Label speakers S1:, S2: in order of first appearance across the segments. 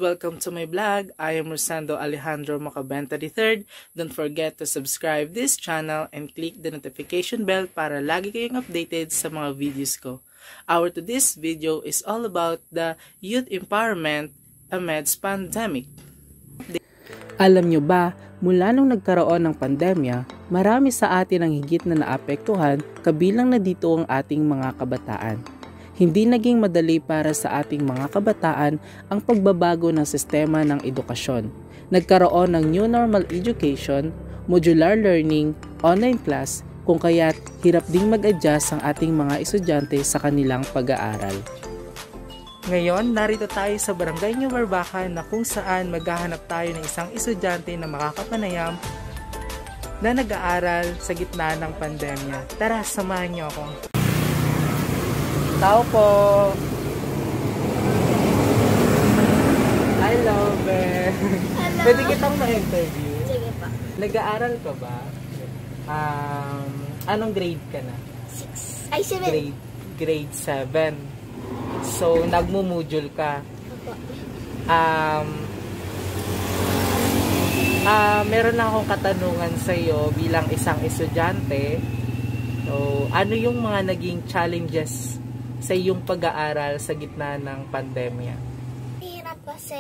S1: Welcome to my vlog. I am Rosando Alejandro Macabenta III. Don't forget to subscribe this channel and click the notification bell para lagi kayong updated sa mga videos ko. Our today's video is all about the youth empowerment amidst pandemic. Alam nyo ba, mula nung nagkaroon ng pandemya, marami sa atin ang higit na naapektuhan, kabilang na dito ang ating mga kabataan. Hindi naging madali para sa ating mga kabataan ang pagbabago ng sistema ng edukasyon. Nagkaroon ng new normal education, modular learning, online class, kung kaya't hirap ding mag-adjust ang ating mga estudyante sa kanilang pag-aaral. Ngayon, narito tayo sa Barangay New Barbacan na kung saan maghahanap tayo ng isang estudyante na makakapanayam na nag-aaral sa gitna ng pandemya. Tara, samahan niyo ako. Tao po! I love it! Hello. Pwede kitang ma-interview?
S2: Sige pa.
S1: Nag-aaral ka ba? Anong grade ka na?
S2: 6. Ay, 7.
S1: Grade 7. So, nagmumodule ka.
S2: Opo.
S1: Meron na akong katanungan sa iyo bilang isang estudyante. So, ano yung mga naging challenges sa iyong pag-aaral sa gitna ng pandemya?
S2: Hirap kasi,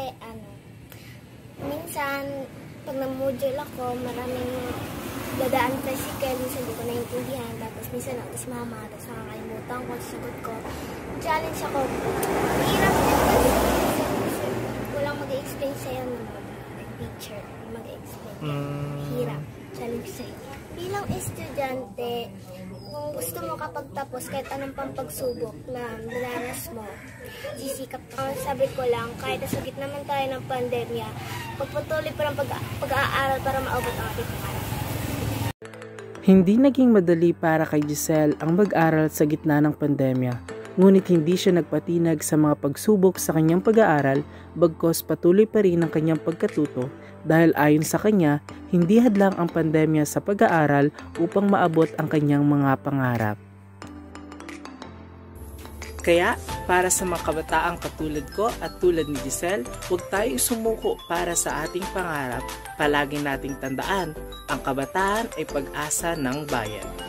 S2: minsan, pag na-module ako, maraming dadaan tricycle, minsan di ko naiintindihan, tapos minsan ako si mama, tapos nakakalimutan ko, sagot ko. Challenge ako. Hirap din kasi walang mag-explain sa'yo ng teacher, mag-explain. Hirap. Challenge sa'yo. Bilang estudyante, kung gusto mo kapag tapos kahit anong pang pagsubok na dinaras mo, sisikap ka. Sabi ko lang, kahit nasa gitna naman tayo ng pandemya, pagpatuloy pa ng pag-aaral para maabot ang ating pangarap.
S1: Hindi naging madali para kay Giselle ang mag-aral sa gitna ng pandemya. Ngunit hindi siya nagpatinag sa mga pagsubok sa kanyang pag-aaral, bagkos patuloy pa rin ang kanyang pagkatuto dahil ayon sa kanya, hindi hadlang ang pandemya sa pag-aaral upang maabot ang kanyang mga pangarap. Kaya, para sa mga kabataang katulad ko at tulad ni Giselle, huwag tayong sumuko para sa ating pangarap. Palagi nating tandaan, ang kabataan ay pag-asa ng bayan.